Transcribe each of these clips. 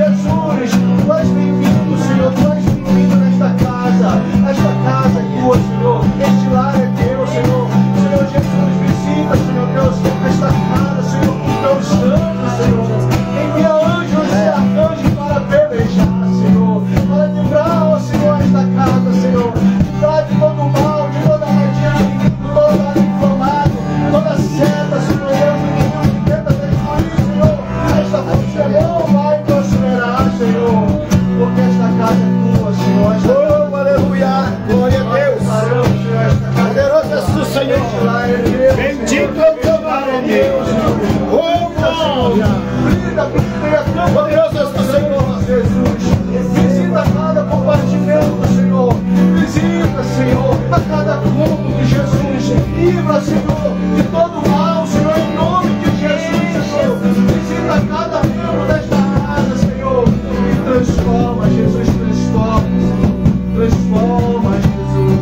Jesus, tu és bem-vindo, Senhor, tu és bem-vindo nesta casa é tua, Senhor, este lar é teu, Senhor. Senhor Jesus, visita, Senhor Deus, esta casa, Senhor, com teus santos, Senhor. Envia anjos e arcanjos para pelejar, Senhor, para livrar, ó Senhor, esta casa, Senhor, livrar de todo mal, de toda armadilha, toda inflamado, toda seta, Senhor Deus, que tenta destruir, Senhor, esta fonte não vai prosperar, Senhor, porque esta casa é tua, Senhor. Oh, aleluia, glória a Deus, poderoso és o Senhor, bendito é o teu nome, Deus, oh, glória, poderoso és o Senhor, Jesus. Visita cada compartimento, Senhor. Visita, Senhor, a cada cômodo de Jesus. Livra, Senhor, de todo mal, Senhor, em nome de Jesus, Senhor. Visita cada membro desta casa, Senhor. E transforma, Jesus, transforma, Senhor. Transforma, Jesus.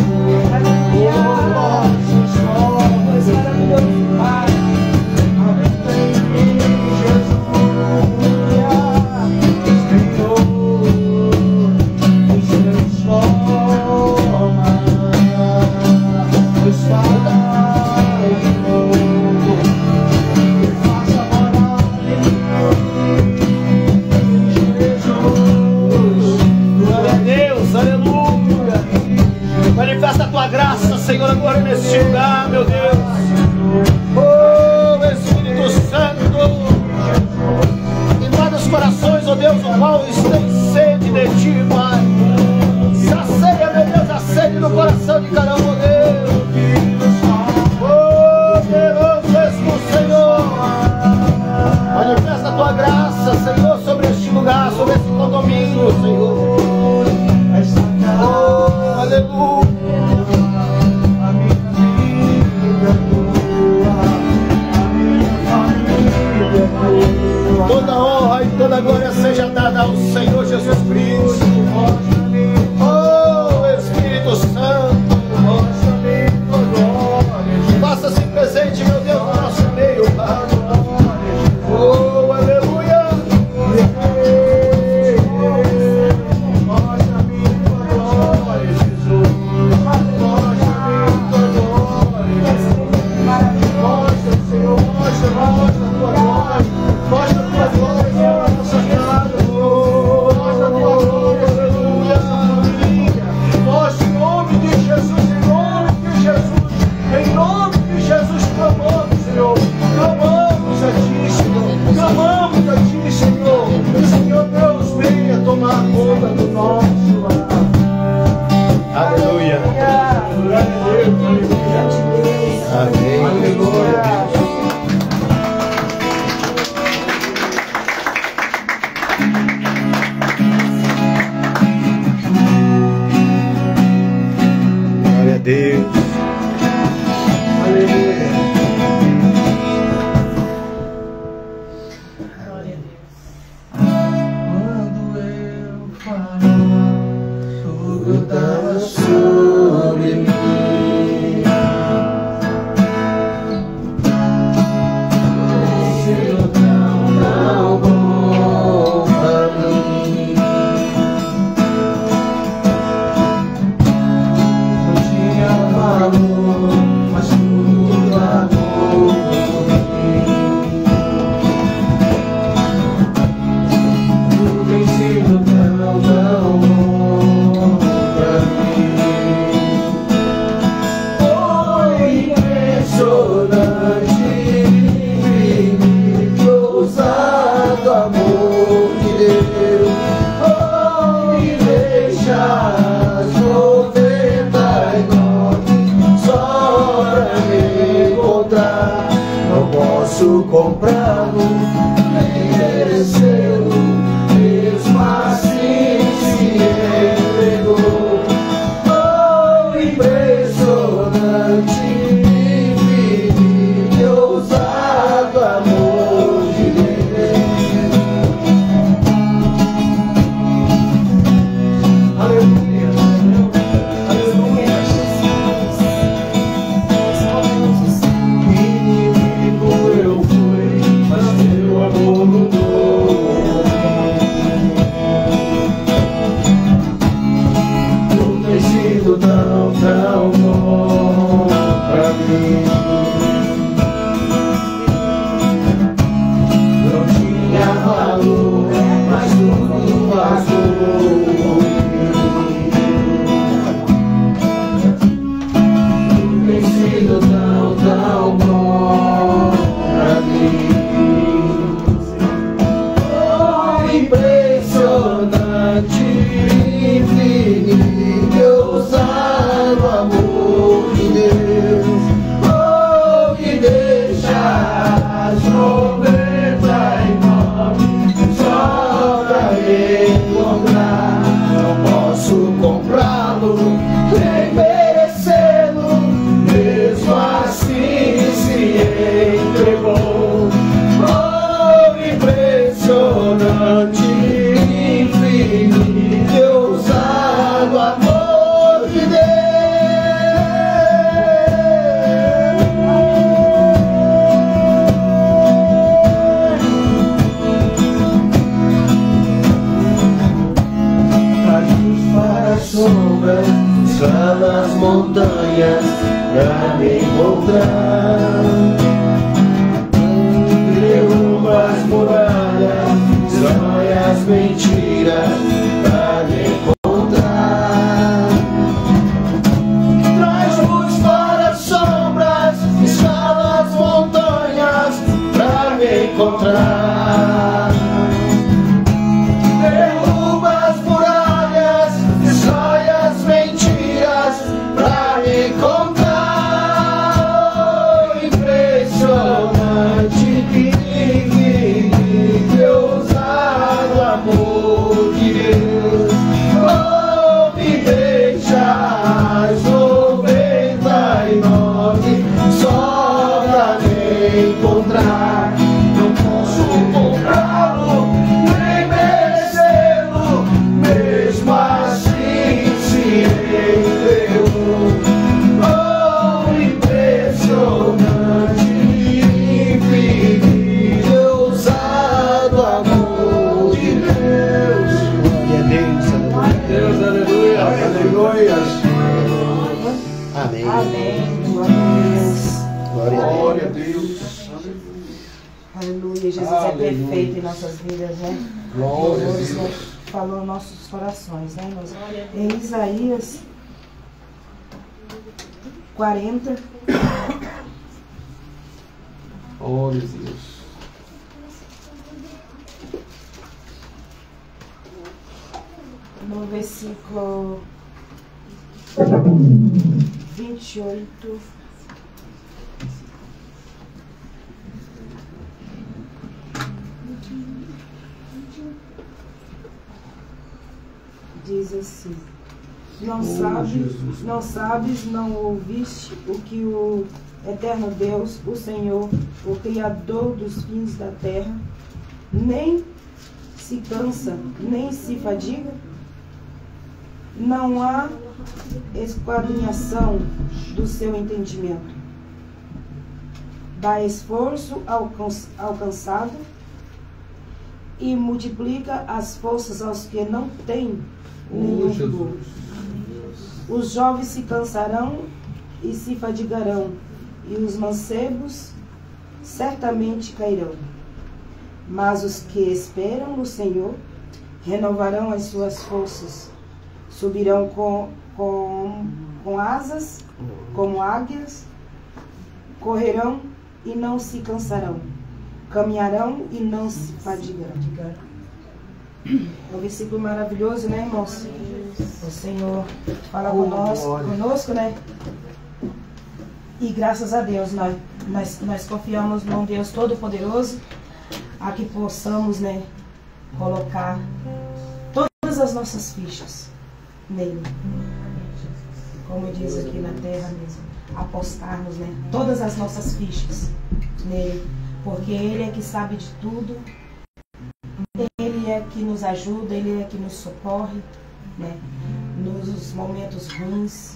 Oh, transforma, Jesus. Manifesta a tua graça, Senhor, agora nesse lugar, meu Deus. Oh, Espírito Santo, invade os corações, oh Deus, o qual tem sede de ti, Pai. Sacia, meu Deus, a sede do coração de cada um, oh Deus. Oh, poderoso és o Senhor. Manifesta a tua graça, Senhor, sobre este lugar, sobre esse condomínio, Senhor. Oh, aleluia. Toda honra e toda glória seja dada ao Senhor Jesus Cristo. Oh, Espírito Santo, faça-se presente, meu Deus, no nosso meio, Pai. Oh, aleluia. Aleluia. Amém. Aleluia. Glória a Deus. Aleluia. Glória a Deus. Quando eu falo, tudo dá sobre mim. montanhas pra me encontrar. Derruba as muralhas, destrói as mentiras pra me encontrar. Traz luz para as sombras, escala as montanhas pra me encontrar. Derruba as muralhas, destrói as mentiras pra me encontrar. Oh, impressionante, incrível, ousado amor de Deus. Oh, me deixa as 99 só pra me encontrar. Não posso comprá-lo, nem merecê-lo, mesmo assim se entregou. Oh, impressionante, infinito, ousado amor de Deus. Glória a Deus, Deus, aleluia, aleluia. Amém. Amém. Glória a Deus. Glória a Deus. Aleluia. Jesus Aleluia. é perfeito em nossas vidas, né? Glória a Deus, né, Deus. falou em nossos corações, né, irmãos? Em Isaías 40, Glória a Deus. no versículo 28. Diz assim: não sabes, não ouviste o que o eterno Deus, o Senhor, o Criador dos fins da terra, nem se cansa, nem se fadiga? Não há esquadrinhação do seu entendimento. Dá esforço ao cansado e multiplica as forças aos que não têm nenhum vigor. Os jovens se cansarão e se fadigarão, e os mancebos certamente cairão. Mas os que esperam no Senhor renovarão as suas forças, subirão com asas como águias, correrão e não se cansarão, caminharão e não se fadigarão. É um versículo maravilhoso, né, irmãos? O Senhor fala conosco, né? E graças a Deus nós confiamos num Deus Todo-Poderoso, a que possamos, né, colocar todas as nossas fichas nele. Como diz aqui na terra mesmo, apostarmos, né, todas as nossas fichas nele, porque ele é que sabe de tudo, ele é que nos ajuda, ele é que nos socorre, né, nos momentos ruins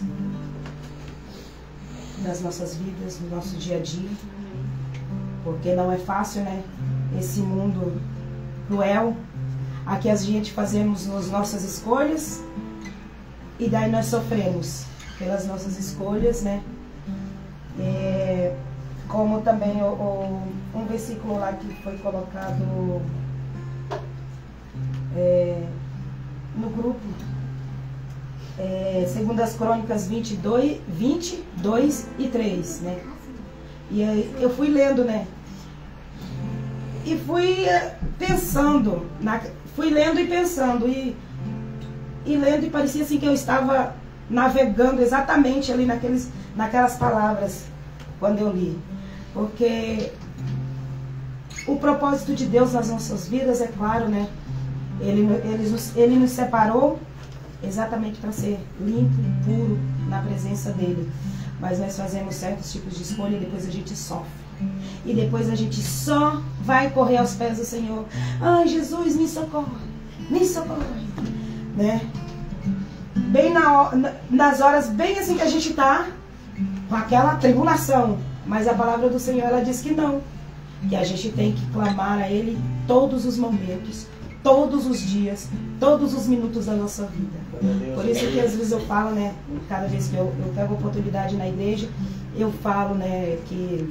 das nossas vidas, no nosso dia a dia, porque não é fácil, né, esse mundo cruel, aqui a gente fazemos as nossas escolhas e daí nós sofremos pelas nossas escolhas, né? Como também um versículo lá que foi colocado no grupo, segundo as Crônicas 22 e 3, né? E aí eu fui lendo, né? E fui pensando, fui lendo e pensando, e lendo, e parecia assim que eu estava navegando exatamente ali naquelas palavras quando eu li. Porque o propósito de Deus nas nossas vidas, é claro, né? Ele nos separou exatamente para ser limpo, puro na presença dele. Mas nós fazemos certos tipos de escolha e depois a gente sofre. E depois a gente só vai correr aos pés do Senhor. Ai, Jesus, me socorre, né? Bem nas horas bem assim que a gente está com aquela tribulação. Mas a palavra do Senhor, ela diz que não, que a gente tem que clamar a Ele todos os momentos, todos os dias, todos os minutos da nossa vida. Por isso que às vezes eu falo, né, cada vez que eu pego oportunidade na igreja, eu falo, né, que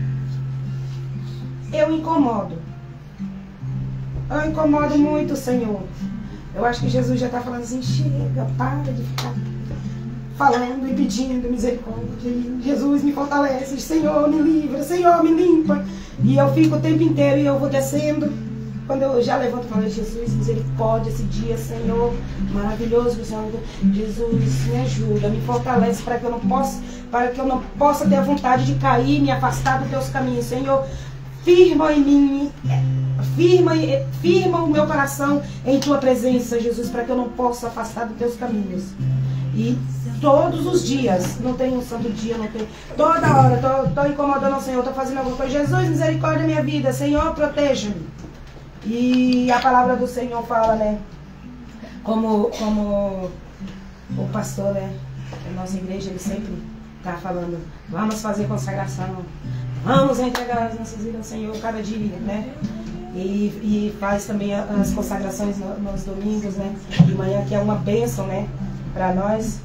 eu incomodo. Eu incomodo muito o Senhor. Eu acho que Jesus já está falando assim, chega, para de ficar falando e pedindo misericórdia. Jesus me fortalece, Senhor me livra, Senhor me limpa. E eu fico o tempo inteiro e eu vou descendo. Quando eu já levanto e falo, Jesus, misericórdia, esse dia, Senhor, maravilhoso, Senhor. Jesus, me ajuda, me fortalece para que eu não possa ter a vontade de cair, me afastar dos teus caminhos, Senhor. Firma em mim, firma o meu coração em tua presença, Jesus, para que eu não possa afastar dos teus caminhos. E todos os dias, não tem um santo dia, não tem. Toda hora, tô incomodando o Senhor, tô fazendo alguma coisa. Jesus, misericórdia minha vida, Senhor, proteja-me. E a palavra do Senhor fala, né? Como o pastor, né? Da nossa igreja, ele sempre tá falando, vamos fazer consagração, vamos entregar as nossas vidas ao Senhor cada dia, né? E faz também as consagrações nos domingos, né? De manhã, que é uma bênção, né? Para nós.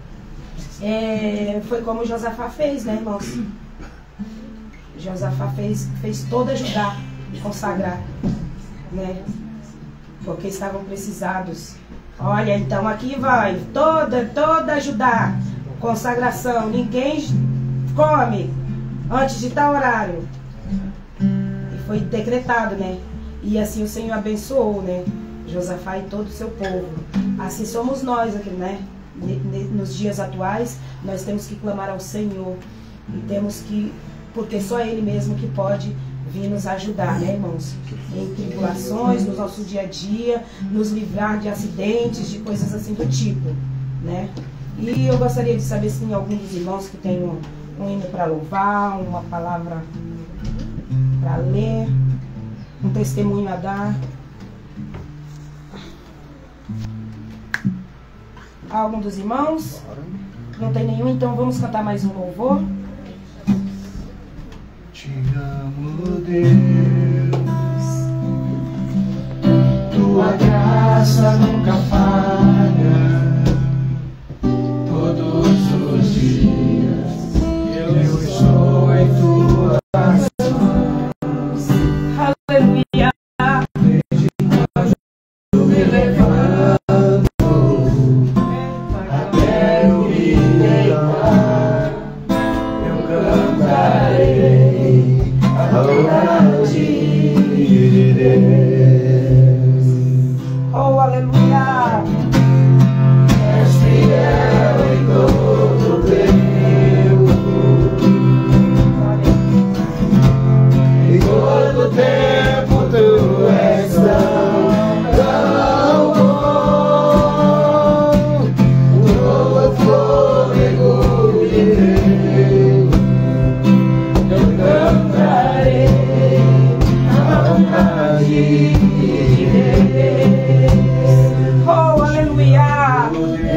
Foi como Josafá fez, né, irmãos? Josafá fez toda Judá consagrar, né? Porque estavam precisados. Olha, então aqui vai toda Judá, consagração. Ninguém come antes de tal horário. E foi decretado, né? E assim o Senhor abençoou, né? Josafá e todo o seu povo. Assim somos nós aqui, né? Nos dias atuais, nós temos que clamar ao Senhor. E temos que, porque só Ele mesmo que pode vir nos ajudar, né, irmãos? Em tribulações, no nosso dia a dia, nos livrar de acidentes, de coisas assim do tipo, né? E eu gostaria de saber se tem algum dos irmãos que tem um hino para louvar, uma palavra para ler, um testemunho a dar. Algum dos irmãos? Não tem nenhum, então vamos cantar mais um louvor. Te amo, Deus, tua graça nunca falha. Todos os dias eu estou em tua mãos. Aleluia. Desde quando me levanto até eu me deitar, eu cantarei a bondade de Deus. Oh, aleluia. És fiel em todo o tempo, em todo o tempo tu és tão bom. Todo fôlego de Deus, eu cantarei a vontade de Deus. Oh, aleluia.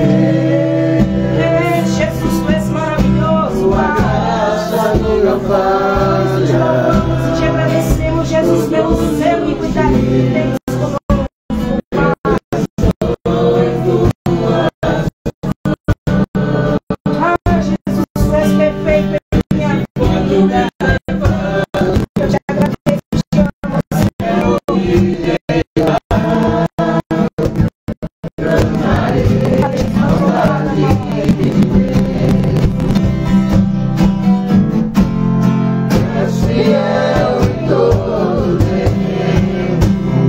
Jesus, tu és maravilhoso. Tua graça nunca Te louvamos falha. e te agradecemos, Jesus, pelo zelo e cuidado que tens conosco. Ah, Jesus, tu és perfeito em minha vida. Eu te agradeço e te amo, És fiel em todo o tempo,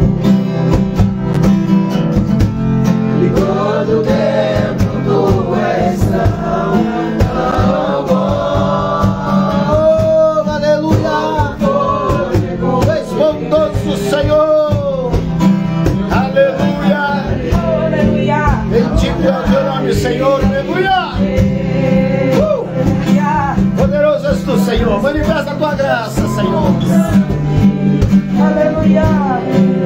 em todo o tempo tu és tão bom. Oh, aleluia! Tu és bondoso, Senhor. Aleluia! aleluia. Bendito é o teu nome, Senhor. Aleluia! Poderoso és tu, Senhor. Manifesta a tua graça, Senhor. Aleluia.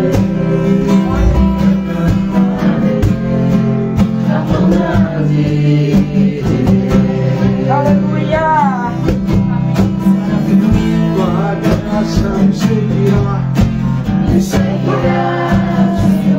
Aleluia. Tua graça me seguirá, me seguirá.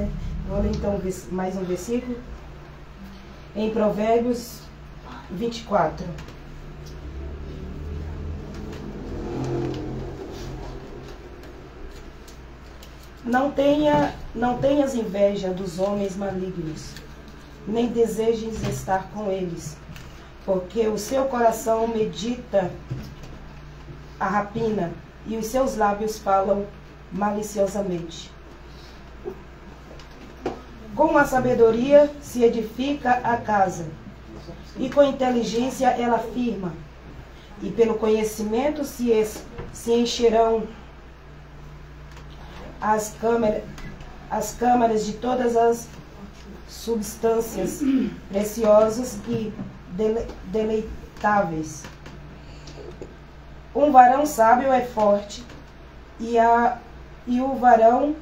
né? Vou ler então mais um versículo. Em Provérbios 24. Não tenhas inveja dos homens malignos, nem desejes estar com eles, porque o seu coração medita a rapina e os seus lábios falam maliciosamente. Com a sabedoria se edifica a casa, e com inteligência ela firma, e pelo conhecimento se encherão as câmaras de todas as substâncias preciosas e deleitáveis. Um varão sábio é forte, e o varão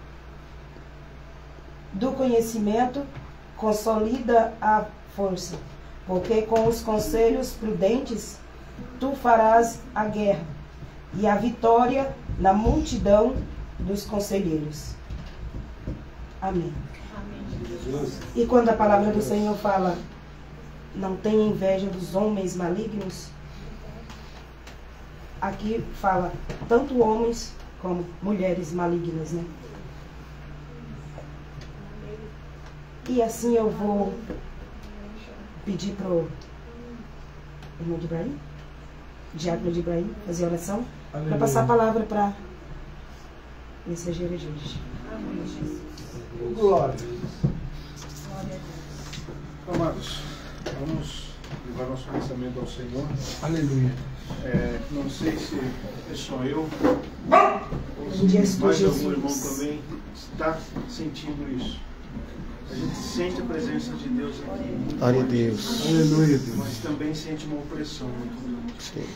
do conhecimento consolida a força, porque com os conselhos prudentes tu farás a guerra, e a vitória na multidão dos conselheiros. Amém. Amém. E quando a palavra do Senhor fala, não tenha inveja dos homens malignos, aqui fala tanto homens como mulheres malignas, né? E assim eu vou pedir para o irmão de Ibrahim, diácono de Ibrahim, fazer a oração, para passar a palavra para mensageira de hoje. Amém, Jesus. Glória. Glória a Deus. Amados, vamos levar nosso pensamento ao Senhor. Aleluia. Não sei se é só eu, ou Em dias se por mais algum Jesus. irmão também está sentindo isso. A gente sente a presença de Deus aqui, Glória a Deus. Aleluia, Deus. mas também sente uma opressão muito grande. Sim.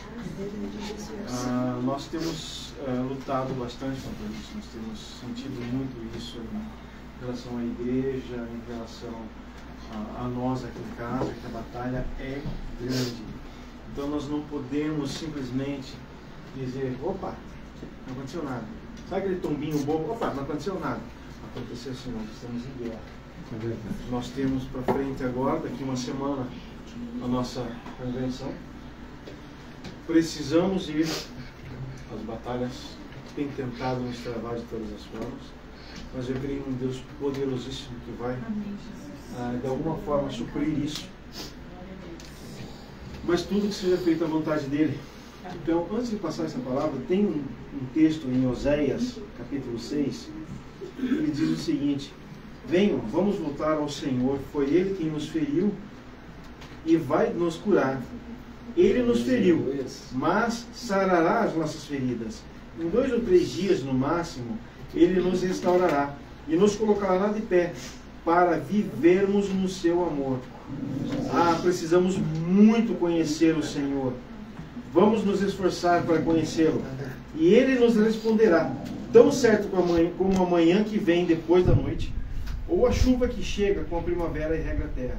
Nós temos lutado bastante contra isso, nós temos sentido muito isso em relação à igreja, em relação a nós aqui em casa, que a batalha é grande. Então nós não podemos simplesmente dizer, opa, não aconteceu nada. Sabe aquele tombinho bobo? Opa, não aconteceu nada. Aconteceu assim, nós estamos em guerra. Nós temos para frente agora, daqui uma semana, a nossa convenção. Precisamos ir às batalhas, tem tentado nos travar de todas as formas, mas eu creio em um Deus poderosíssimo que vai, de alguma forma, suprir isso. Mas tudo que seja feito à vontade dele. Então, antes de passar essa palavra, tem um texto em Oséias, capítulo 6, ele diz o seguinte: venham, vamos voltar ao Senhor, foi Ele quem nos feriu e vai nos curar. Ele nos feriu, mas sarará as nossas feridas. Em 2 ou 3 dias, no máximo, Ele nos restaurará e nos colocará de pé para vivermos no seu amor. Precisamos muito conhecer o Senhor. Vamos nos esforçar para conhecê-lo. E Ele nos responderá, tão certo como a manhã que vem depois da noite, ou a chuva que chega com a primavera e rega a terra.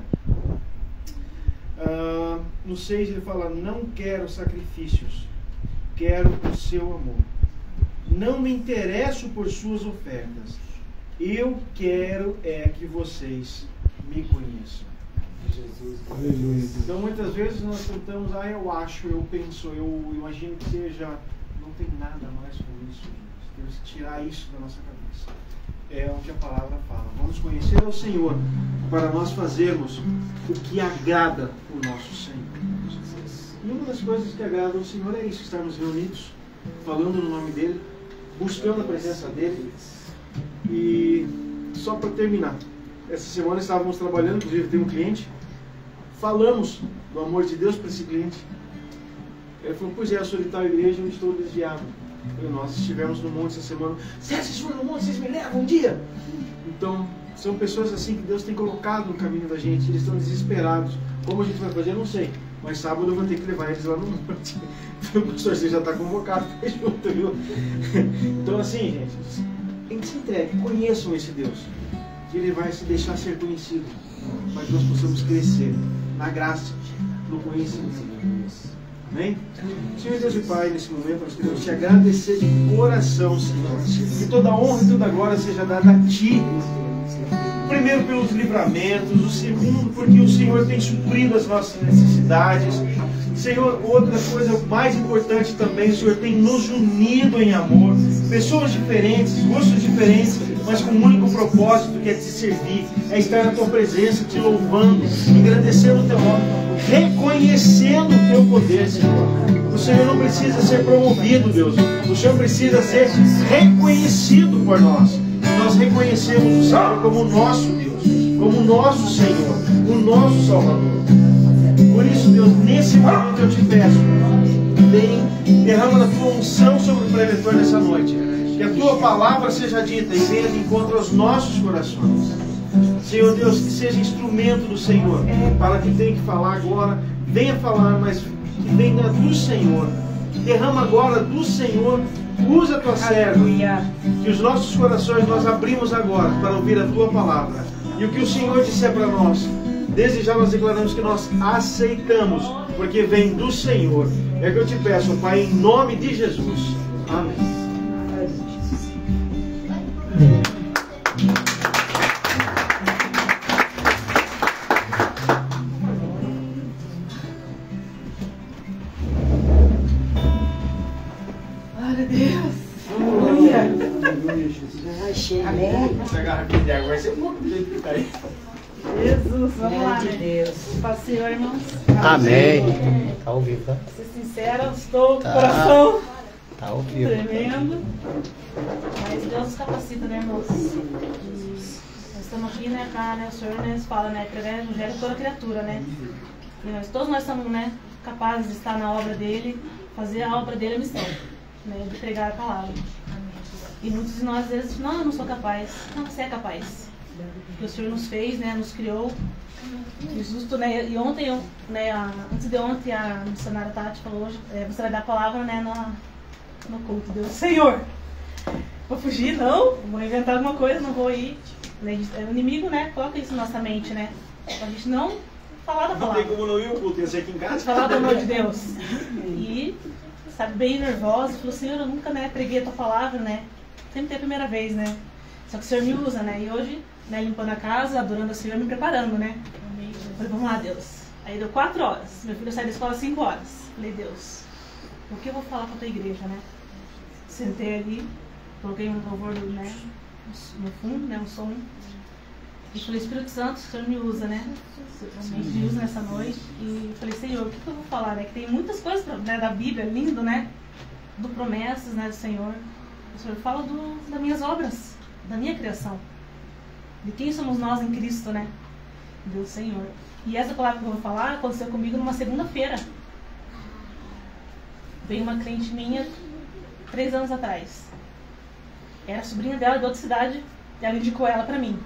No 6 ele fala, não quero sacrifícios, quero o seu amor. Não me interesso por suas ofertas. Eu quero que vocês me conheçam. Jesus. Aleluia. Então muitas vezes nós tentamos, eu acho, eu penso, eu imagino que seja, não tem nada mais com isso, gente. Temos que tirar isso da nossa cabeça. É o que a palavra fala. Vamos conhecer ao Senhor para nós fazermos o que agrada o nosso Senhor. E uma das coisas que agrada ao Senhor é isso, estarmos reunidos, falando no nome dEle, buscando a presença dEle. E só para terminar, essa semana estávamos trabalhando, inclusive tem um cliente, falamos do amor de Deus para esse cliente. Ele falou, pois é, eu sou de tal igreja, eu estou desviado. Nós estivemos no monte essa semana. Vocês foram no monte, vocês me levam um dia? Então, são pessoas assim que Deus tem colocado no caminho da gente. Eles estão desesperados. Como a gente vai fazer, eu não sei. Mas sábado eu vou ter que levar eles lá no monte. O pastor, você já está convocado para junto, viu? Então assim, gente, tem que se entregue. Conheçam esse Deus. Que Ele vai se deixar ser conhecido. Para que nós possamos crescer na graça, no conhecimento. Amém? Senhor Deus e Pai, nesse momento nós queremos te agradecer de coração, Senhor. Que toda honra e toda glória seja dada a Ti. Primeiro, pelos livramentos. O segundo, porque o Senhor tem suprido as nossas necessidades. Senhor, outra coisa mais importante também, o Senhor tem nos unido em amor. Pessoas diferentes, gostos diferentes, mas com um único propósito, que é te servir, é estar na tua presença, te louvando, engrandecendo o teu nome, reconhecendo o teu poder, Senhor. O Senhor não precisa ser promovido, Deus. O Senhor precisa ser reconhecido por nós. Nós reconhecemos o Senhor como o nosso Deus, como o nosso Senhor, o nosso Salvador. Por isso, Deus, nesse momento eu te peço, vem, derrama a tua unção sobre o preletor nessa noite. Que a tua palavra seja dita e venha de encontro aos nossos corações. Senhor Deus, que seja instrumento do Senhor, para que tenha que falar agora, venha falar, mas que venha do Senhor. Derrama agora do Senhor, usa a tua serva. Que os nossos corações nós abrimos agora para ouvir a tua palavra. E o que o Senhor disser para nós, desde já nós declaramos que nós aceitamos, porque vem do Senhor. É o que eu te peço, Pai, em nome de Jesus. Amém. Glória a Deus. Aleluia. Amém. Jesus, vamos lá, né? Deus. Paz do Senhor, irmãos. Amém. Tá ao vivo, tá? Pra ser sincera, estou com o coração Tá ao vivo. tremendo. Mas Deus nos capacita, né, irmãos? Nós estamos aqui, né, pra, né, o Senhor, né, fala, né, pregar o evangelho a toda criatura, né? E todos nós estamos, né, capazes de estar na obra dele, fazer a obra dele a missão, né, de pregar a palavra. E muitos de nós, às vezes, não, eu não sou capaz. Não, você é capaz. Porque o Senhor nos fez, né, nos criou. E justo, né, e ontem, né, antes de ontem, a missionária Tati falou, hoje, você vai dar a palavra, né, no culto. Deus, Senhor, vou fugir? Não, vou inventar alguma coisa, não vou ir. O inimigo, né, coloca isso na nossa mente, né, pra gente não falar da palavra. Não tem como não ir o culto, eu sei aqui em casa. Falar do amor de Deus. E, sabe, bem nervosa, falou, Senhor, eu nunca, né, preguei a tua palavra, né, sempre tem a primeira vez, né, só que o Senhor me usa, né, e hoje, né, limpando a casa, adorando o Senhor, me preparando, né. Falei, vamos lá, Deus. Aí deu 4 horas. Meu filho saiu da escola às 5 horas. Falei, Deus, o que eu vou falar para a tua igreja, né? Sentei ali, coloquei um louvor, né, no fundo, né, um som. E falei, Espírito Santo, o Senhor me usa, né? Me usa nessa noite. E falei, Senhor, o que eu vou falar, né? Que tem muitas coisas, né, da Bíblia, lindo, né? Do promessas, né, do Senhor. O Senhor fala das minhas obras, da minha criação. De quem somos nós em Cristo, né? Deus, Senhor. E essa palavra que eu vou falar aconteceu comigo numa segunda-feira. Veio uma cliente minha 3 anos atrás. Era sobrinha dela de outra cidade e ela indicou ela pra mim.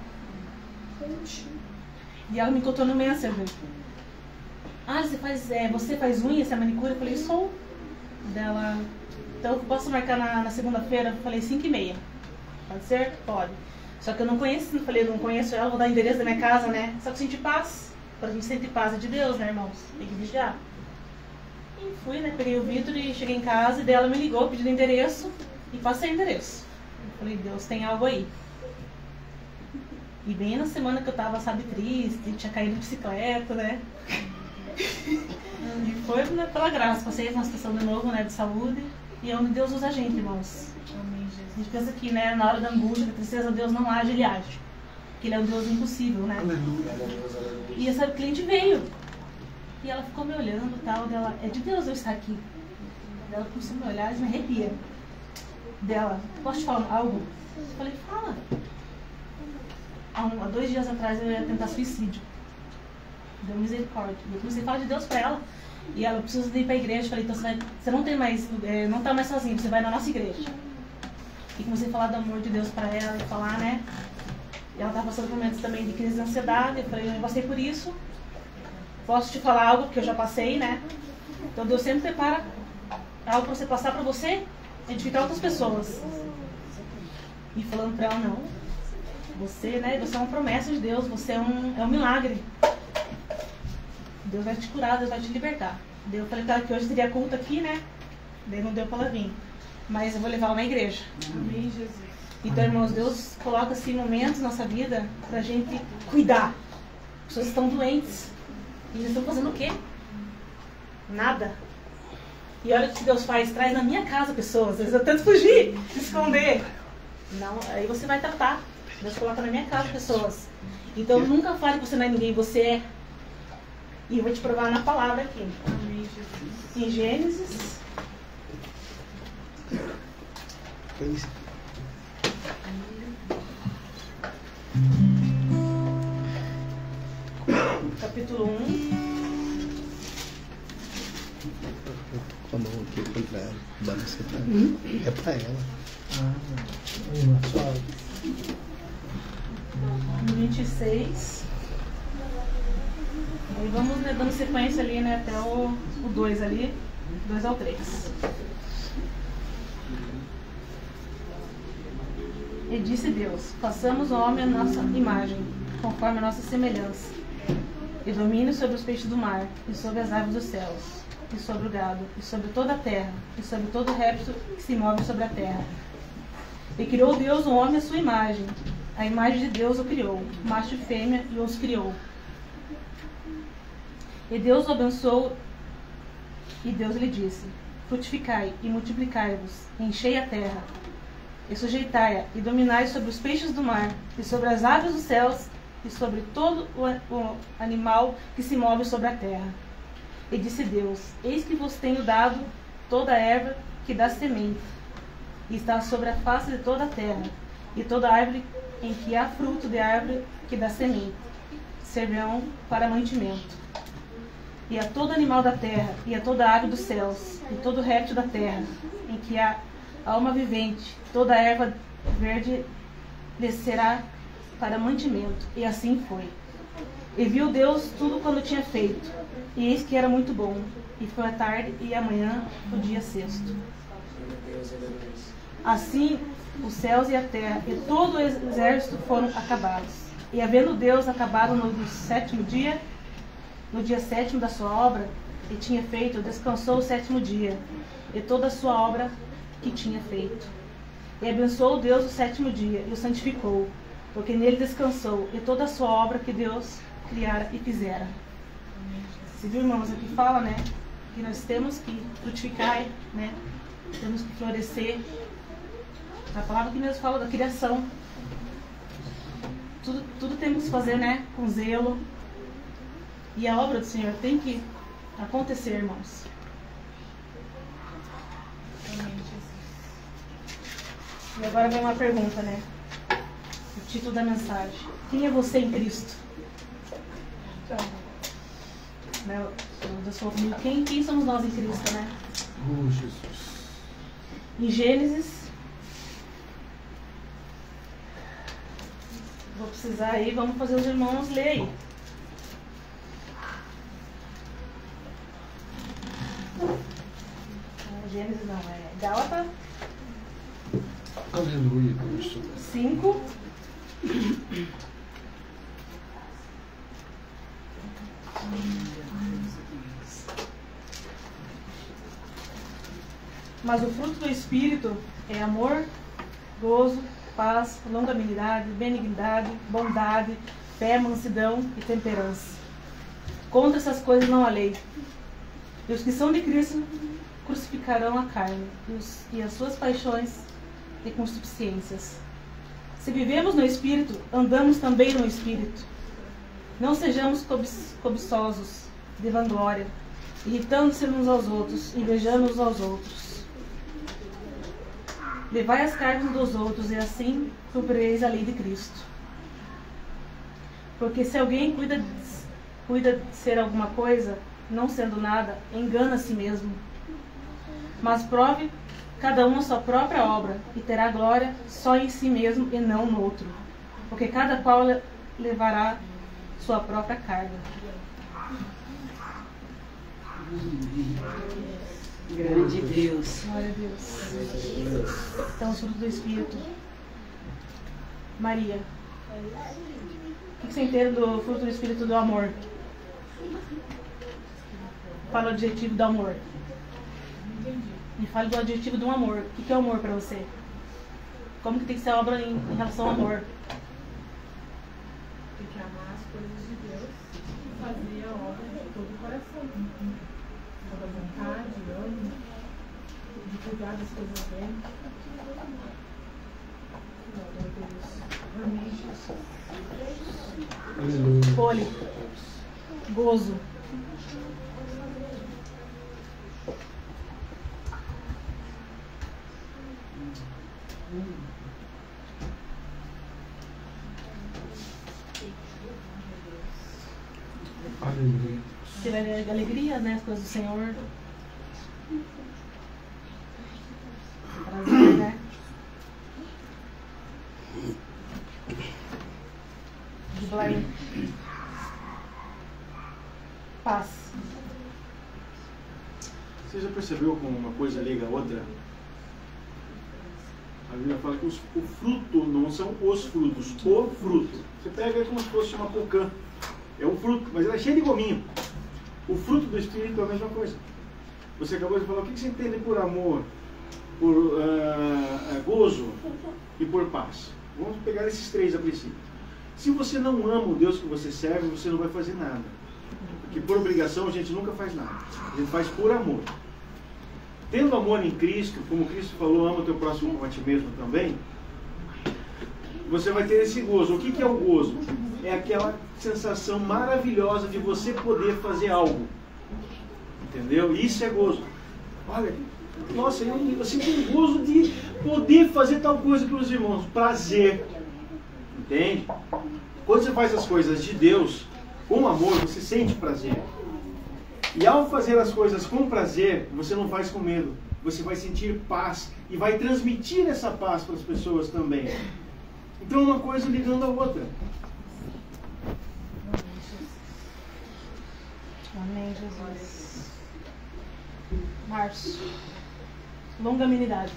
E ela me encontrou no Messenger. Ah, você faz unha, você é manicure? Eu falei, sou. Dela, então eu posso marcar na segunda-feira? Eu falei, 5h30. Pode ser? Pode. Só que eu não conheço, falei, eu não conheço ela, vou dar o endereço da minha casa, né? Só que senti paz. Pra gente sentir paz é de Deus, né, irmãos? Tem que vigiar. E fui, né? Peguei o vidro e cheguei em casa e daí ela me ligou pedindo endereço e passei o endereço. Eu falei, Deus, tem algo aí. E bem na semana que eu tava, sabe, triste, tinha caído de bicicleta, né? E foi, né, pela graça, passei uma situação de novo, né, de saúde. E é onde Deus usa a gente, irmãos. A gente pensa que, né, na hora da angústia, da tristeza, Deus não age, Ele age. Porque Ele é um Deus impossível, né? E essa cliente veio. E ela ficou me olhando e tal. Dela, é de Deus eu estar aqui. Ela começou a me olhar e me arrepia. Dela, posso te falar algo? Eu falei, fala. Há 2 dias atrás eu ia tentar suicídio. Deu misericórdia. Eu comecei a falar de Deus pra ela. E ela, precisa ir pra igreja. Eu falei, então você não tem mais, não tá mais sozinho, você vai na nossa igreja. E comecei a falar do amor de Deus pra ela e falar, né? E ela estava passando por momentos também de crise de ansiedade. Eu falei, eu passei por isso. Posso te falar algo que eu já passei, né? Então Deus sempre prepara algo para você passar para você, edificar outras pessoas. E falando para ela, não. Você, né? Você é uma promessa de Deus. Você é um milagre. Deus vai te curar, Deus vai te libertar. Daí eu falei para ela que hoje teria culto aqui, né? Daí não deu para ela vir. Mas eu vou levar ela na igreja. Amém, Jesus. Então, irmãos, Deus coloca assim momentos na nossa vida pra gente cuidar. As pessoas estão doentes. E eles estão fazendo o quê? Nada. E olha o que Deus faz, traz na minha casa pessoas. Às vezes eu tento fugir, esconder. Não, aí você vai tratar. Deus coloca na minha casa pessoas. Então nunca fale que você não é ninguém, você é. E eu vou te provar na palavra aqui. Em Gênesis. Capítulo 1. Com a mão aqui pra dar você pra É pra ela. Só. 26. E vamos dando sequência ali, né, até o 2 ali, 2 ao 3. E disse Deus: façamos o homem a nossa imagem, conforme a nossa semelhança, e domine sobre os peixes do mar, e sobre as aves dos céus, e sobre o gado, e sobre toda a terra, e sobre todo réptil que se move sobre a terra. E criou Deus o homem à sua imagem. A imagem de Deus o criou, macho e fêmea, e os criou. E Deus o abençoou, e Deus lhe disse: frutificai e multiplicai-vos, enchei a terra, e sujeitai-a, e dominai sobre os peixes do mar, e sobre as aves dos céus, e sobre todo o animal que se move sobre a terra. E disse Deus: eis que vos tenho dado toda a erva que dá semente, e está sobre a face de toda a terra, e toda árvore em que há fruto de árvore que dá semente, servirão para mantimento. E a todo animal da terra, e a toda ave dos céus, e todo réptil da terra, em que há alma vivente, toda erva verde descerá para mantimento. E assim foi. E viu Deus tudo quando tinha feito, e eis que era muito bom. E foi a tarde e amanhã o dia sexto. Assim os céus e a terra e todo o exército foram acabados. E havendo Deus acabado no sétimo dia, no dia sétimo da sua obra, e tinha feito, descansou o sétimo dia, e toda a sua obra que tinha feito. E abençoou Deus o sétimo dia, e o santificou, porque nele descansou, e toda a sua obra que Deus criara e fizera. Se viu, irmãos, aqui fala, né, que nós temos que frutificar, né, temos que florescer. A palavra que mesmo fala da criação. Tudo temos que fazer, né, com zelo. E a obra do Senhor tem que acontecer, irmãos. E agora vem uma pergunta, né? O título da mensagem: quem é você em Cristo? Né? Da sua família. Quem somos nós em Cristo, né? Jesus. Em Gênesis. Vou precisar aí, vamos fazer os irmãos ler aí. Gênesis não, é Gálatas. Aleluia. 5. Mas o fruto do Espírito é amor, gozo, paz, longanimidade, benignidade, bondade, fé, mansidão e temperança. Contra essas coisas não há lei. E os que são de Cristo crucificarão a carne e as suas paixões e concupiscências. Se vivemos no Espírito, andamos também no Espírito. Não sejamos cobiçosos de vanglória, irritando-se uns aos outros, invejando uns aos outros. Levai as cargas dos outros, e assim cumprireis a lei de Cristo. Porque se alguém cuida de ser alguma coisa, não sendo nada, engana a si mesmo. Mas prove cada um a sua própria obra, e terá glória só em si mesmo e não no outro. Porque cada qual levará sua própria carga. Grande Deus. Glória a Deus. Então, o fruto do Espírito. Maria, o que você entende do fruto do Espírito do amor? Fala o adjetivo do amor. Me fale do adjetivo do amor. O que é amor para você? Como que tem que ser a obra em relação ao amor? Tem que amar as coisas de Deus e fazer a obra de todo o coração. Toda vontade, ânimo, de cuidar das coisas dele. Amém, Jesus. Fole. Gozo. Aleluia. Ter alegria, né? As coisas do Senhor. Prazer, né? Jubilar. Paz. Você já percebeu como uma coisa liga a outra? A Bíblia fala que o fruto não são os frutos, o fruto. Você pega como se fosse uma pocã. É um fruto, mas ela é cheia de gominho. O fruto do Espírito é a mesma coisa. Você acabou de falar, o que você entende por amor, por gozo e por paz? Vamos pegar esses três a princípio. Se você não ama o Deus que você serve, você não vai fazer nada. Porque por obrigação a gente nunca faz nada. A gente faz por amor. Tendo amor em Cristo, como Cristo falou, ama o teu próximo como a ti mesmo também, você vai ter esse gozo. O que é o gozo? É aquela sensação maravilhosa de você poder fazer algo. Entendeu? Isso é gozo. Olha, nossa, eu sinto um gozo de poder fazer tal coisa para os irmãos. Prazer. Entende? Quando você faz as coisas de Deus, com amor, você sente prazer. E ao fazer as coisas com prazer, você não faz com medo. Você vai sentir paz e vai transmitir essa paz para as pessoas também. Então uma coisa ligando a outra. Amém, Jesus. Março. Longanimidade.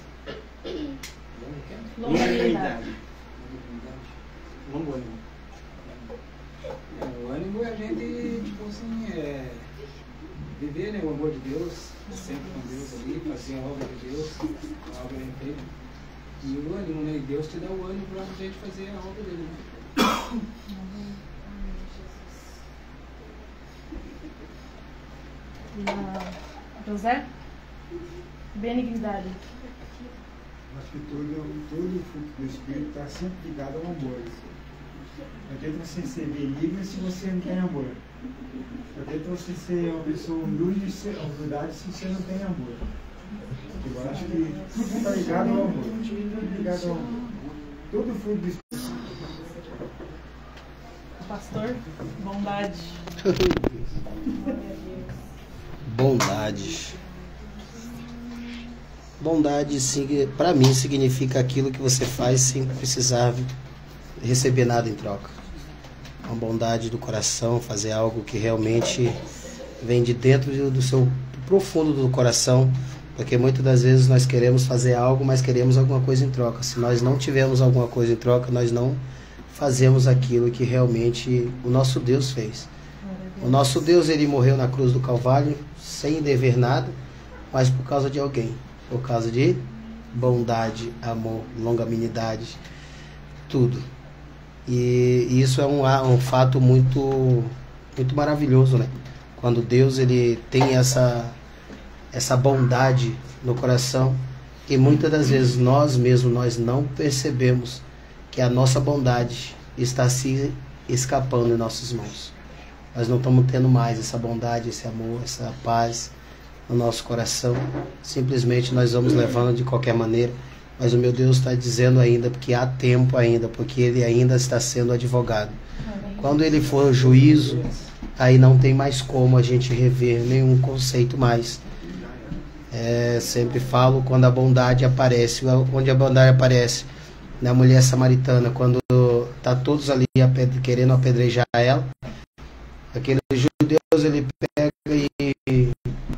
Longanimidade. Longo ânimo. O ânimo é a gente, tipo assim, viver, né, o amor de Deus, sempre com Deus ali, fazer a obra de Deus, a obra é dele. E o ânimo, né, e Deus te dá o ânimo para a gente fazer a obra dele, né? José? Benignidade. Acho que todo o fruto do Espírito está sempre ligado ao amor. Não adianta você ser benigno se você não tem amor. Não adianta você ser uma pessoa humilde se você não tem amor. Eu acho que tudo está ligado ao amor. Tudo ligado ao amor. Todo o fruto do Espírito. Pastor? Bondade. Bondade. Bondade, para mim, significa aquilo que você faz sem precisar receber nada em troca. Uma bondade do coração, fazer algo que realmente vem de dentro do profundo do coração, porque muitas das vezes nós queremos fazer algo, mas queremos alguma coisa em troca. Se nós não tivermos alguma coisa em troca, nós não fazemos aquilo que realmente o nosso Deus fez. O nosso Deus, ele morreu na cruz do Calvário sem dever nada, mas por causa de alguém, por causa de bondade, amor, longanimidade, tudo. E isso é um fato muito maravilhoso, né? Quando Deus, ele tem essa bondade no coração, e muitas das vezes nós não percebemos que a nossa bondade está se escapando em nossas mãos. Nós não estamos tendo mais essa bondade, esse amor, essa paz no nosso coração. Simplesmente nós vamos levando de qualquer maneira. Mas o meu Deus está dizendo ainda que há tempo ainda, porque ele ainda está sendo advogado. Quando ele for juízo, aí não tem mais como a gente rever nenhum conceito mais. Sempre falo, quando a bondade aparece, onde a bondade aparece, na mulher samaritana, quando está todos ali querendo apedrejar ela, aquele judeus, ele pega e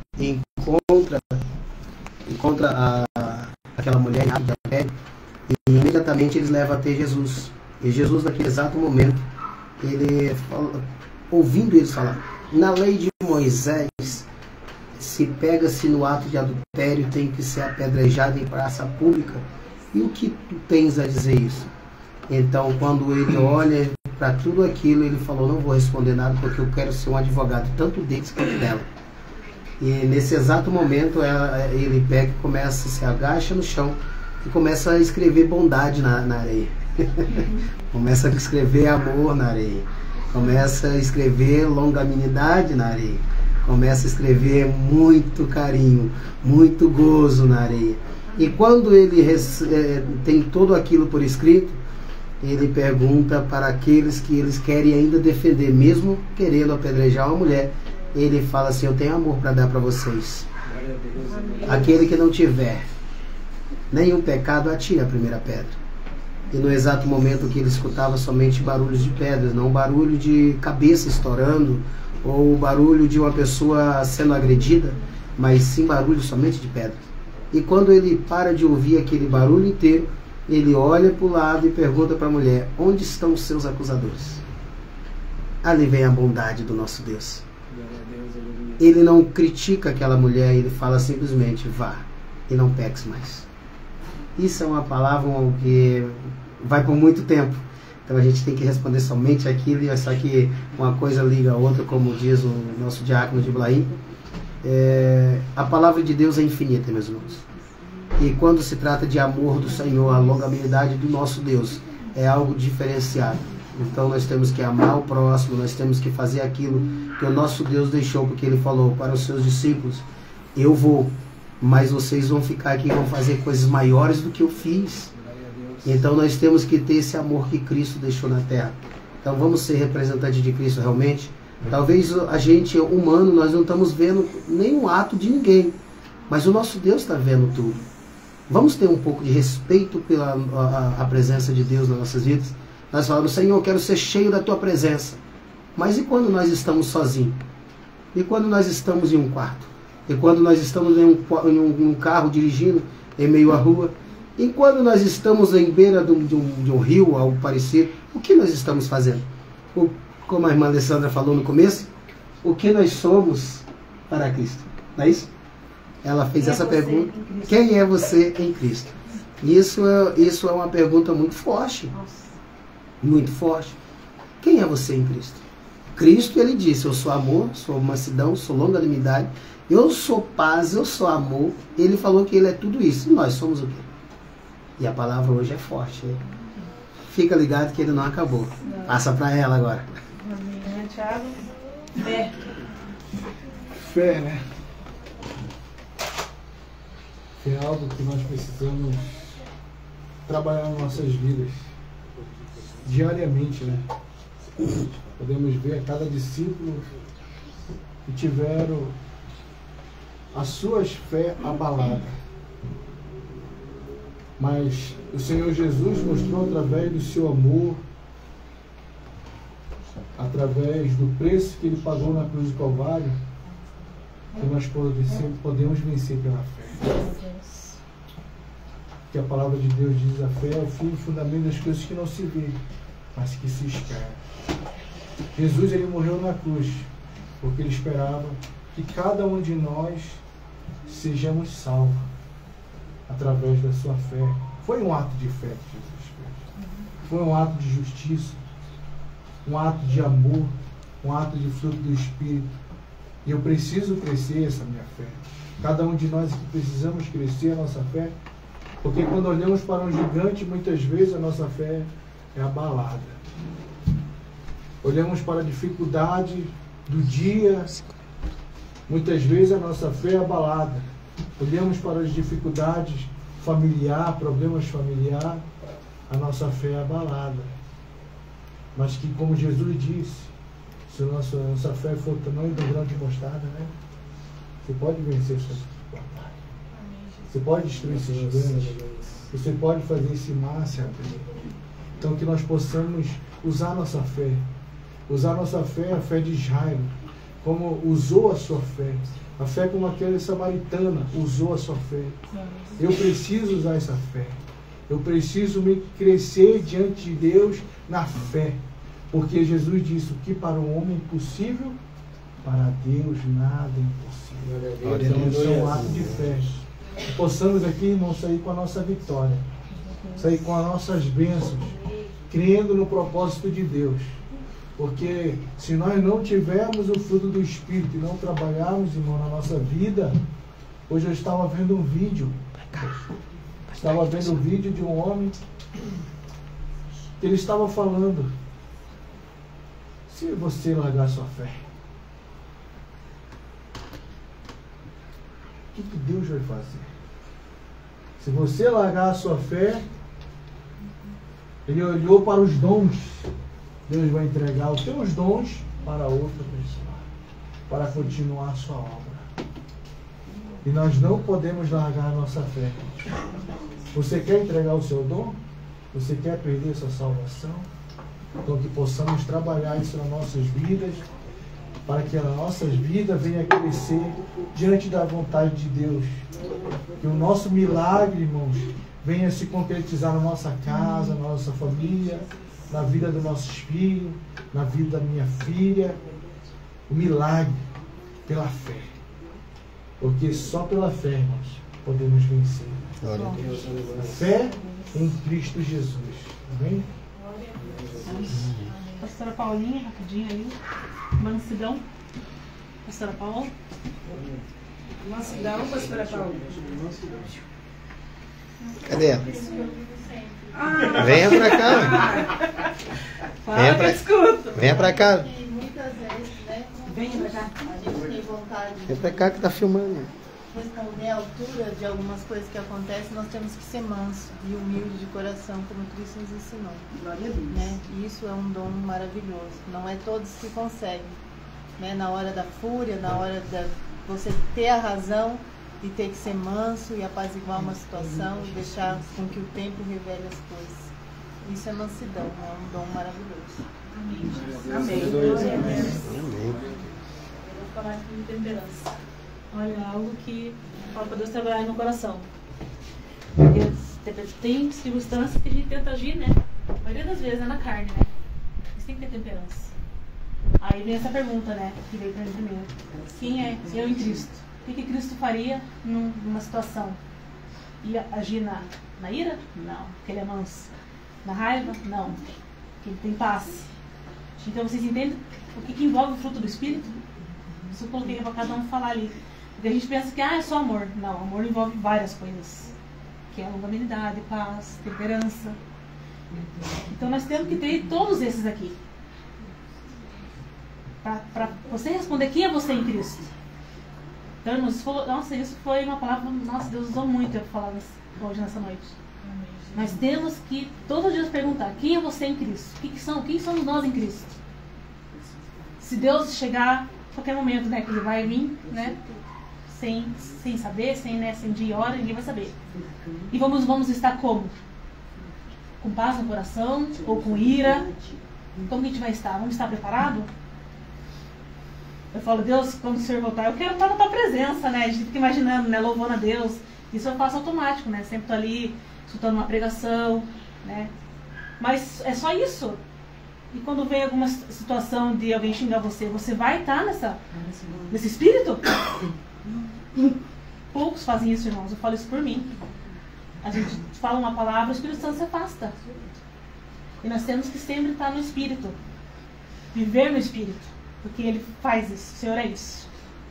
encontra aquela mulher da pele, e imediatamente eles levam até Jesus. E Jesus, naquele exato momento, ele fala, ouvindo eles falar, na lei de Moisés, se pega-se no ato de adultério, tem que ser apedrejado em praça pública. E o que tu tens a dizer isso? Então, quando ele olha para tudo aquilo, ele falou, não vou responder nada porque eu quero ser um advogado, tanto deles quanto dela. E nesse exato momento, ele pega e começa, se agacha no chão e começa a escrever bondade na areia. Começa a escrever amor na areia. Começa a escrever longanimidade na areia. Começa a escrever muito carinho, muito gozo na areia. E quando ele tem tudo aquilo por escrito, ele pergunta para aqueles que eles querem ainda defender, mesmo querendo apedrejar uma mulher, ele fala assim, eu tenho amor para dar para vocês. Aquele que não tiver nenhum pecado, atire a primeira pedra. E no exato momento que ele escutava somente barulhos de pedras, não barulho de cabeça estourando, ou barulho de uma pessoa sendo agredida, mas sim barulho somente de pedra. E quando ele para de ouvir aquele barulho inteiro, ele olha para o lado e pergunta para a mulher, onde estão os seus acusadores? Ali vem a bondade do nosso Deus. Ele não critica aquela mulher, ele fala simplesmente, vá e não peques mais. Isso é uma palavra que vai por muito tempo. Então a gente tem que responder somente aquilo, e só que uma coisa liga a outra, como diz o nosso diácono de Blaim. A palavra de Deus é infinita, meus irmãos. E quando se trata de amor do Senhor, a longanimidade do nosso Deus é algo diferenciado. Então nós temos que amar o próximo, nós temos que fazer aquilo que o nosso Deus deixou, porque Ele falou para os seus discípulos, eu vou, mas vocês vão ficar aqui e vão fazer coisas maiores do que eu fiz. Então nós temos que ter esse amor que Cristo deixou na terra. Então vamos ser representantes de Cristo realmente. Talvez a gente, humano, nós não estamos vendo nenhum ato de ninguém, mas o nosso Deus está vendo tudo. Vamos ter um pouco de respeito pela a presença de Deus nas nossas vidas. Nós falamos, Senhor, eu quero ser cheio da Tua presença. Mas e quando nós estamos sozinhos? E quando nós estamos em um quarto? E quando nós estamos em um carro dirigindo em meio à rua? E quando nós estamos em beira de um rio, algo parecido, o que nós estamos fazendo? Como a irmã Alessandra falou no começo, o que nós somos para Cristo? Não é isso? Ela fez essa pergunta. Quem é você em Cristo? Isso é uma pergunta muito forte. Muito forte. Quem é você em Cristo? Cristo, ele disse, eu sou amor, sou mansidão, sou longanimidade, eu sou paz, eu sou amor. Ele falou que ele é tudo isso. E nós somos o quê? E a palavra hoje é forte. Fica ligado que ele não acabou. Passa para ela agora. Amém. Tiago. Fé. Fé, né? É algo que nós precisamos trabalhar nas nossas vidas diariamente, né? Podemos ver a cada discípulo que tiveram as suas fé abalada. Mas o Senhor Jesus mostrou através do seu amor, através do preço que Ele pagou na cruz do Calvário, que nós podemos vencer pela fé. Que a palavra de Deus diz, a fé é o fim e fundamento das coisas que não se vê, mas que se espera. Jesus, ele morreu na cruz, porque ele esperava que cada um de nós sejamos salvos através da sua fé. Foi um ato de fé que Jesus fez. Foi um ato de justiça, um ato de amor, um ato de fruto do Espírito. E eu preciso crescer essa minha fé. Cada um de nós aqui precisamos crescer a nossa fé, porque quando olhamos para um gigante, muitas vezes a nossa fé é abalada. Olhamos para a dificuldade do dia, muitas vezes a nossa fé é abalada. Olhamos para as dificuldades familiares, problemas familiares, a nossa fé é abalada. Mas que, como Jesus disse, se a nossa fé for o tamanho do grão de mostarda, né? Você pode vencer essa batalha. Você pode destruir esses gigantes. Você pode fazer esse mar se abrir. Então que nós possamos usar a nossa fé. Usar a nossa fé, a fé de Jairo, como usou a sua fé. A fé como aquela samaritana usou a sua fé. Eu preciso usar essa fé. Eu preciso me crescer diante de Deus na fé. Porque Jesus disse, o que para o homem é impossível, para Deus nada é impossível. Então isso é um ato de fé. Que possamos aqui, irmãos, sair com a nossa vitória. sair com as nossas bênçãos, crendo no propósito de Deus. Porque se nós não tivermos o fruto do Espírito e não trabalharmos, irmão, na nossa vida, hoje eu estava vendo um vídeo. Estava vendo um vídeo de um homem que ele estava falando: se você largar sua fé, o que Deus vai fazer? Se você largar a sua fé, ele olhou para os dons. Deus vai entregar os teus dons para outra pessoa, para continuar a sua obra. E nós não podemos largar a nossa fé. Você quer entregar o seu dom? Você quer perder a sua salvação? Então que possamos trabalhar isso nas nossas vidas, para que as nossas vidas venham a crescer diante da vontade de Deus. Que o nosso milagre, irmãos, venha se concretizar na nossa casa, na nossa família, na vida dos nossos filhos, na vida da minha filha. O milagre pela fé. Porque só pela fé, irmãos, podemos vencer. Glória a Deus. A fé em Cristo Jesus. Amém? Pastora Paulinha, rapidinho ali. Mansidão. Pastora Paula. Mansidão, pastora Paula. Cadê ela? Venha pra cá. Venha pra cá. E muitas vezes, né? Venha pra cá. A gente tem vontade Vem pra cá que tá filmando. de responder à altura de algumas coisas que acontecem, nós temos que ser manso e humilde de coração, como Cristo nos ensinou. Glória a Deus. Né? E isso é um dom maravilhoso. Não é todos que conseguem. Né? Na hora da fúria, na hora de você ter a razão e ter que ser manso e apaziguar uma situação e deixar com que o tempo revele as coisas. Isso é mansidão, é um dom maravilhoso. Amém. Amém. Eu vou falar aqui de temperança. Olha, algo que fala para Deus trabalhar no coração. Porque tem circunstâncias que a gente tenta agir, né? A maioria das vezes é na carne, né? Mas tem que ter temperança. Aí vem essa pergunta, né? Que veio para mim primeiro. Quem é eu em Cristo? O que Cristo faria numa situação? Ia agir na ira? Não, porque ele é manso. Na raiva? Não, porque ele tem paz. Então vocês entendem o que envolve o fruto do Espírito? Isso eu coloquei para cada um falar ali. Porque a gente pensa que é só amor. Não, amor envolve várias coisas. Que é longanimidade, paz, temperança. Então nós temos que ter todos esses aqui. Para você responder quem é você em Cristo. Então, irmãos, nossa, isso foi uma palavra, nossa, Deus usou muito eu falar hoje nessa noite. Nós temos que todos os dias perguntar, quem é você em Cristo? Quem somos nós em Cristo? Se Deus chegar a qualquer momento, né, que ele vai vir, né, sem saber, sem dia e hora, ninguém vai saber. E vamos estar como? Com paz no coração, ou com ira? Como que a gente vai estar? Vamos estar preparados? Eu falo, Deus, quando o Senhor voltar, eu quero estar na tua presença, né? A gente fica imaginando, né? Louvando a Deus. Isso eu faço automático, né? Sempre estou ali, escutando uma pregação, né? Mas é só isso. E quando vem alguma situação de alguém xingar você, você vai estar nesse espírito? Poucos fazem isso, irmãos. Eu falo isso por mim. A gente fala uma palavra, o Espírito Santo se afasta. E nós temos que sempre estar no espírito. Viver no espírito. Porque ele faz isso, o Senhor é isso.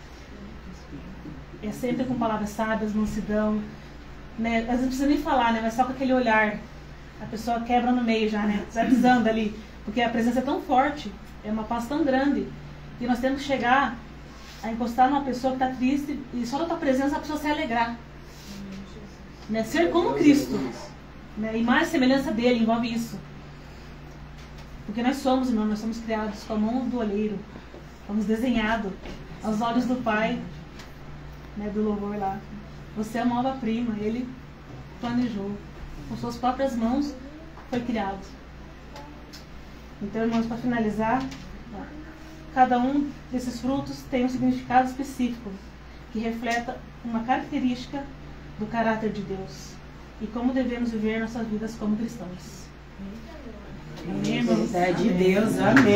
É sempre com palavras sábias, mansidão, né? Às vezes não precisa nem falar, né? Mas só com aquele olhar. A pessoa quebra no meio já, né? Sai pisando ali. Porque a presença é tão forte, é uma paz tão grande. E nós temos que chegar a encostar numa pessoa que está triste e só da tua presença a pessoa se alegrar. Né? Ser como Cristo. Né? Imagem e semelhança dele envolve isso. Porque nós somos, irmão, nós somos criados com a mão do olheiro. Fomos desenhados aos olhos do Pai, né, do louvor lá. Você é uma obra-prima, Ele planejou. Com suas próprias mãos foi criado. Então, irmãos, para finalizar, cada um desses frutos tem um significado específico que reflete uma característica do caráter de Deus e como devemos viver nossas vidas como cristãos. Amém, irmãos? Verdade de Deus, amém.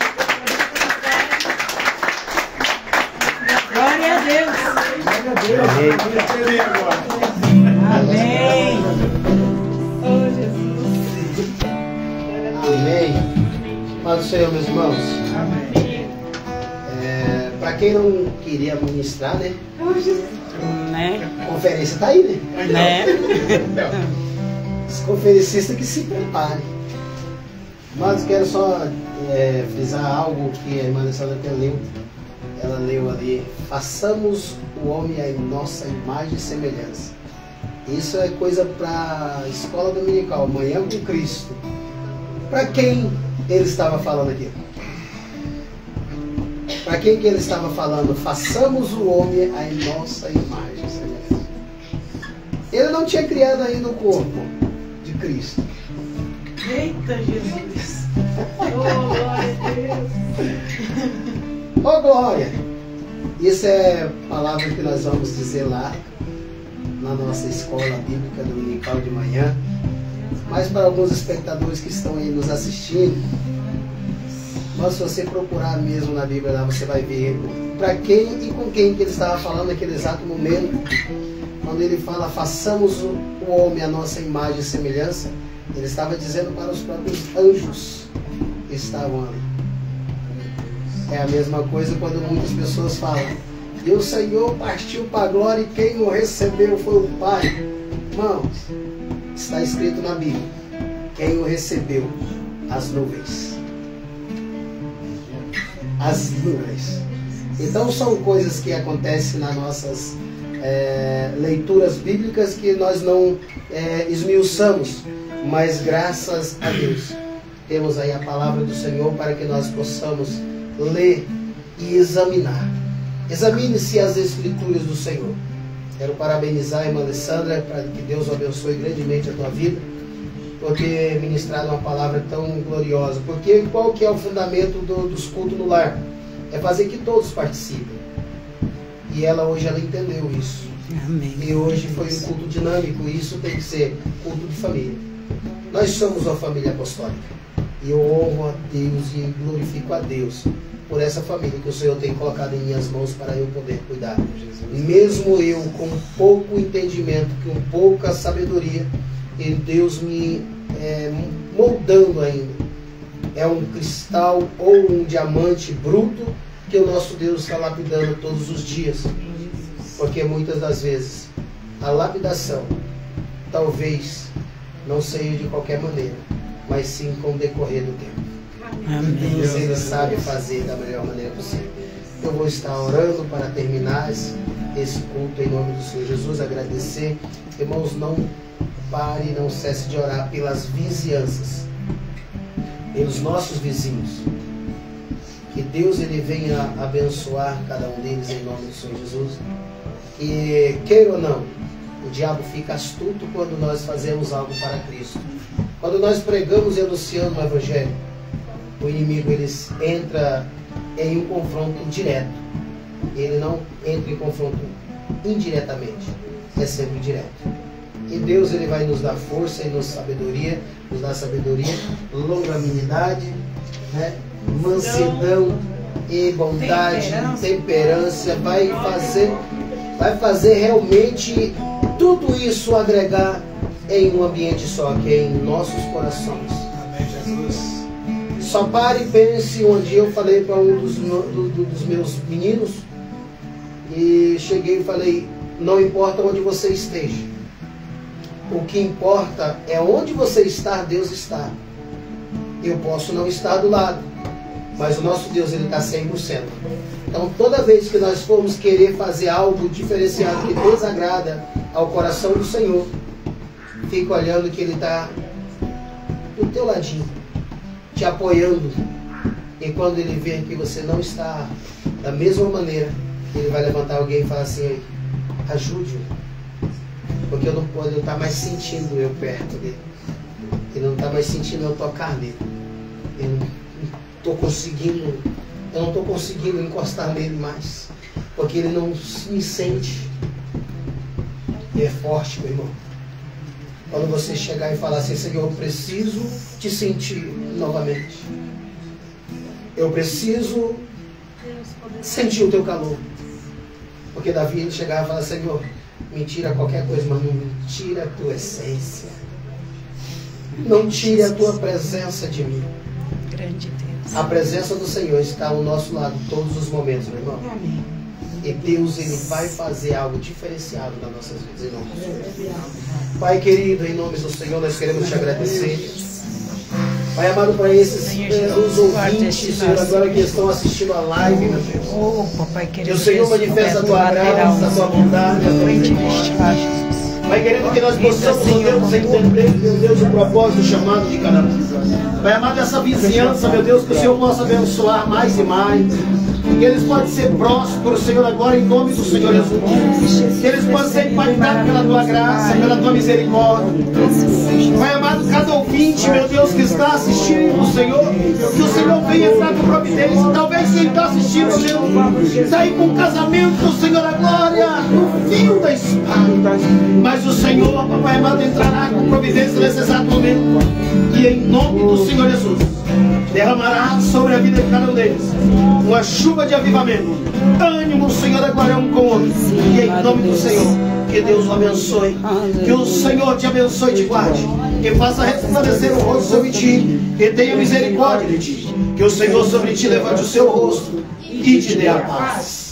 Glória a Deus. Glória a Deus. Amém. Amém. Paz do Senhor, meus irmãos. Amém. Para quem não queria ministrar, né? Né? A conferência tá aí, né? Né? Os conferencistas que se preparem. Mas quero só frisar algo que a irmã Alessandra leu. Ela leu ali: façamos o homem à nossa imagem e semelhança. Isso é coisa para a escola dominical, Manhã com Cristo. Para quem ele estava falando aqui? Para quem que ele estava falando? Façamos o homem à nossa imagem e semelhança. Ele não tinha criado ainda o corpo de Cristo. Eita, Jesus! Oh, glória a Deus! Oh, glória! Isso é palavra que nós vamos dizer lá na nossa escola bíblica dominical de manhã. Mas para alguns espectadores que estão aí nos assistindo, mas se você procurar mesmo na Bíblia lá, você vai ver para quem e com quem que ele estava falando naquele exato momento. Quando ele fala, façamos o homem à nossa imagem e semelhança, ele estava dizendo para os próprios anjos que estavam ali. É a mesma coisa quando muitas pessoas falam, e o Senhor partiu para a glória e quem o recebeu foi o Pai. Irmãos, está escrito na Bíblia, quem o recebeu? As nuvens. As nuvens. Então são coisas que acontecem nas nossas leituras bíblicas que nós não esmiuçamos, mas graças a Deus temos aí a palavra do Senhor para que nós possamos ler e examinar. Examine-se as escrituras do Senhor. Quero parabenizar a irmã Alessandra, para que Deus abençoe grandemente a tua vida, por ter ministrado uma palavra tão gloriosa. Porque qual que é o fundamento dos cultos no lar? É fazer que todos participem. E ela hoje entendeu isso. Amém. E hoje foi um culto dinâmico, e isso tem que ser culto de família. Nós somos uma família apostólica. E eu honro a Deus e glorifico a Deus por essa família que o Senhor tem colocado em minhas mãos para eu poder cuidar. Mesmo eu com pouco entendimento, com pouca sabedoria, e Deus me moldando ainda. É um cristal ou um diamante bruto que o nosso Deus está lapidando todos os dias. Porque muitas das vezes a lapidação talvez não seja de qualquer maneira, mas sim com o decorrer do tempo. Amém. Deus, Ele sabe fazer da melhor maneira possível. Eu vou estar orando para terminar esse culto em nome do Senhor Jesus, agradecer. Irmãos, não pare, não cesse de orar pelas vizinhanças, pelos nossos vizinhos. Que Deus ele venha abençoar cada um deles em nome do Senhor Jesus. Que, queira ou não, o diabo fica astuto quando nós fazemos algo para Cristo. Quando nós pregamos e anunciamos o Evangelho, o inimigo ele entra em um confronto direto. Ele não entra em confronto indiretamente, é sempre direto. E Deus ele vai nos dar força e nos dar sabedoria, longanimidade, né? Mansidão e bondade, temperança, vai fazer realmente tudo isso agregar em um ambiente só, que é em nossos corações. Amém, Jesus. Só pare e pense. Um dia eu falei para um dos meus meninos, e cheguei e falei, não importa onde você esteja, o que importa é onde você está, Deus está. Eu posso não estar do lado, mas o nosso Deus ele está 100%. Então toda vez que nós formos querer fazer algo diferenciado que desagrada ao coração do Senhor, fica olhando que Ele está do teu ladinho, te apoiando. E quando Ele vê que você não está da mesma maneira, Ele vai levantar alguém e falar assim, ajude-o, porque eu não posso estar mais sentindo eu perto dele. Ele não está mais sentindo eu tocar nele. Eu não estou conseguindo encostar nele mais, porque ele não me sente. E é forte, meu irmão. Quando você chegar e falar assim, Senhor, eu preciso te sentir novamente. Eu preciso sentir o teu calor. Porque Davi ele chegava e falava, Senhor, me tira qualquer coisa, mas não me tira a tua essência. Não tire a tua presença de mim. Grande Deus. A presença do Senhor está ao nosso lado todos os momentos, meu irmão. Amém. E Deus, Ele vai fazer algo diferenciado nas nossas vidas, em nome do Senhor. Pai querido, em nome do Senhor, nós queremos te agradecer. Pai amado, para esses os ouvintes, Senhor, agora que estão assistindo a live, meu Deus. Oh, papai querido, Que o Senhor manifesta a tua graça, a tua bondade, a tua misericórdia. Pai querido, que nós possamos, meu Deus, entender, meu Deus, o propósito, o chamado de cada um. Pai amado, essa vizinhança, meu Deus, que o Senhor possa abençoar mais e mais. Que eles possam ser prósperos, Senhor, agora em nome do Senhor Jesus. Que eles possam ser impactados pela tua graça, pela tua misericórdia. Pai amado, cada ouvinte, meu Deus, que está assistindo, Senhor, que o Senhor venha entrar com providência. Talvez quem está assistindo, Deus, sair com casamento, Senhor, a glória, no fio da espada. Mas o Senhor, Pai amado, entrará com providência nesse exato momento. E em nome do Senhor Jesus, derramará sobre a vida de cada um deles uma chuva de avivamento, ânimo, Senhor, agora um com o outro. E em nome do Senhor, que Deus o abençoe, que o Senhor te abençoe e te guarde, que faça resplandecer o rosto sobre ti, que tenha misericórdia de ti, que o Senhor sobre ti levante o seu rosto e te dê a paz.